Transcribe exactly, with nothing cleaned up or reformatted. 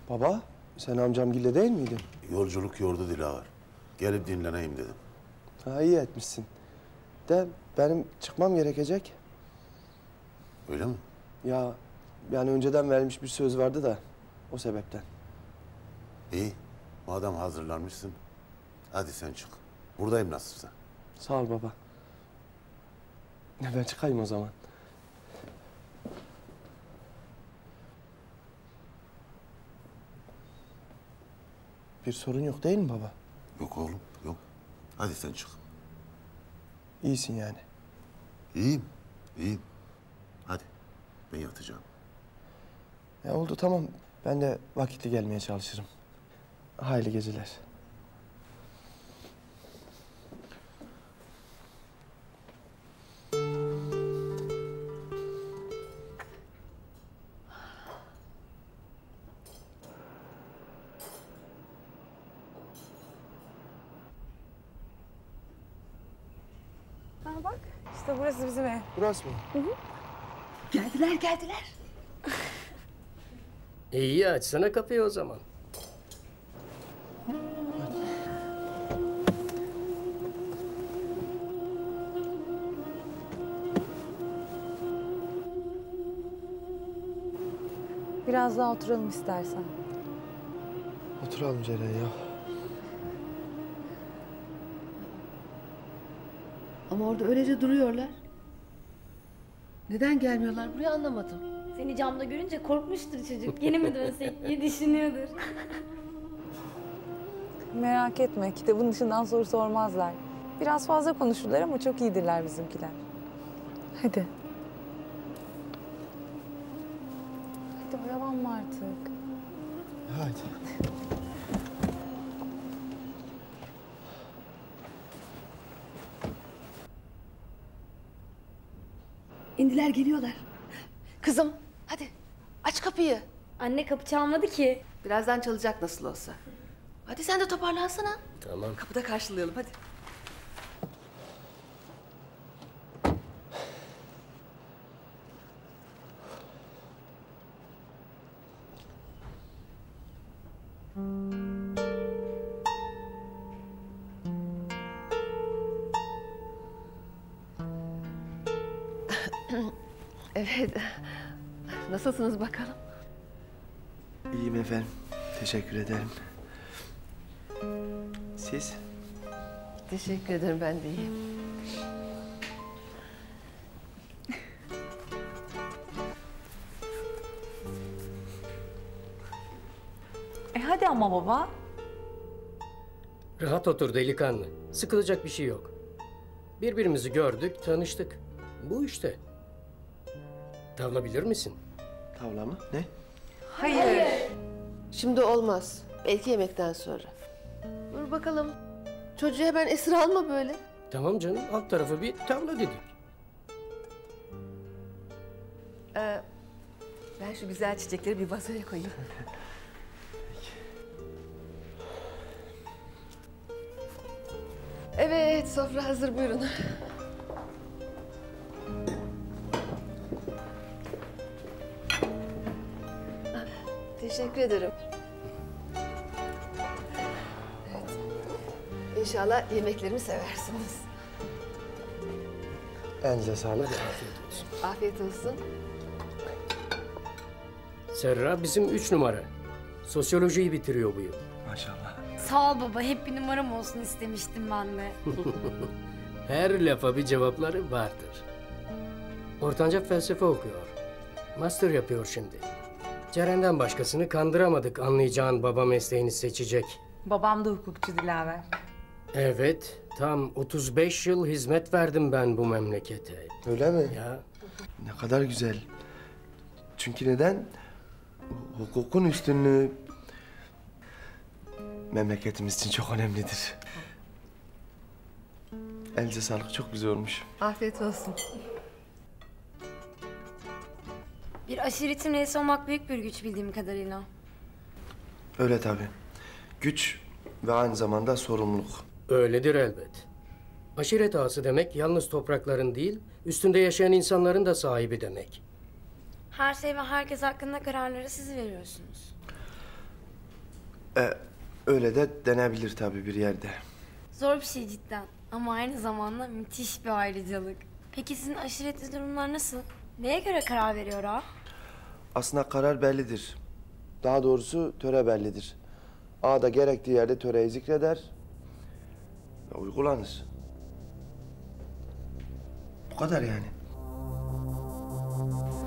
Baba, sen amcamgille değil miydin? Yolculuk yordu Dilaver. Gelip dinleneyim dedim. Ha, iyi etmişsin. De benim çıkmam gerekecek. Öyle mi? Ya yani önceden verilmiş bir söz vardı da o sebepten. İyi. Madem hazırlanmışsın, hadi sen çık. Buradayım nasılsa. Sağ ol baba. Ben çıkayım o zaman. Bir sorun yok değil mi baba? Yok oğlum, yok. Hadi sen çık. İyisin yani. İyiyim, iyiyim. Hadi, ben yatacağım. Ya oldu tamam. Ben de vakitli gelmeye çalışırım. Hayırlı geceler. Ha bak, işte burası bizim ev. Burası mı? Hı hı. Geldiler, geldiler. İyi, açsana kapıyı o zaman. Biraz daha oturalım istersen. Oturalım Ceren ya. Ama orada öylece duruyorlar. Neden gelmiyorlar buraya anlamadım. Seni camda görünce korkmuştur çocuk. Yeni mi dönsek diye düşünüyordur. Merak etme, kitabın dışından soru sormazlar. Biraz fazla konuşurlar ama çok iyidirler bizimkiler. Hadi. Hadi oyalanma artık. Hadi. İndiler geliyorlar. Kızım hadi aç kapıyı. Anne kapı çalmadı ki. Birazdan çalacak nasıl olsa. Hadi sen de toparlansana. Tamam. Kapıda karşılayalım hadi. Evet. Nasılsınız bakalım? İyiyim efendim. Teşekkür ederim. Siz? Teşekkür ederim ben de iyiyim. E hadi ama baba. Rahat otur delikanlı. Sıkılacak bir şey yok. Birbirimizi gördük, tanıştık. Bu işte. Tavla bilir misin? Tavla mı? Ne? Hayır. Şimdi olmaz. Belki yemekten sonra. Dur bakalım. Çocuğu hemen esir alma böyle. Tamam canım, alt tarafı bir tavla dedik. Ee, ben şu güzel çiçekleri bir vazoya koyayım. Evet, sofra hazır buyurun. Teşekkür ederim. Evet. İnşallah yemeklerimi seversiniz. Elinize sağlık. Afiyet olsun. Afiyet olsun. Serra bizim üç numara. Sosyolojiyi bitiriyor bu yıl. Maşallah. Sağ ol baba. Hep bir numaram olsun istemiştim ben de. Her lafa bir cevapları vardır. Ortanca felsefe okuyor. Master yapıyor şimdi. Ceren'den başkasını kandıramadık anlayacağın baba mesleğini seçecek. Babam da hukukçu Dilaver. Evet, tam otuz beş yıl hizmet verdim ben bu memlekete. Öyle mi? Ya, Ne kadar güzel. Çünkü neden? Hukukun üstünlüğü memleketimiz için çok önemlidir. Elinize sağlık, çok güzel olmuş. Afiyet olsun. Bir aşiretin reisi olmak büyük bir güç bildiğim kadarıyla. Öyle tabii. Güç ve aynı zamanda sorumluluk. öyledir elbet. Aşiret ağası demek yalnız toprakların değil, üstünde yaşayan insanların da sahibi demek. Her şey ve herkes hakkında kararları siz veriyorsunuz. E, öyle de denebilir tabii bir yerde. Zor bir şey cidden ama aynı zamanda müthiş bir ayrıcalık. Peki sizin aşiretli durumlar nasıl? Neye göre karar veriyor ha? Aslında karar bellidir. Daha doğrusu töre bellidir. Ağa da gerektiği yerde töreyi zikreder ve uygulanır. Bu kadar yani.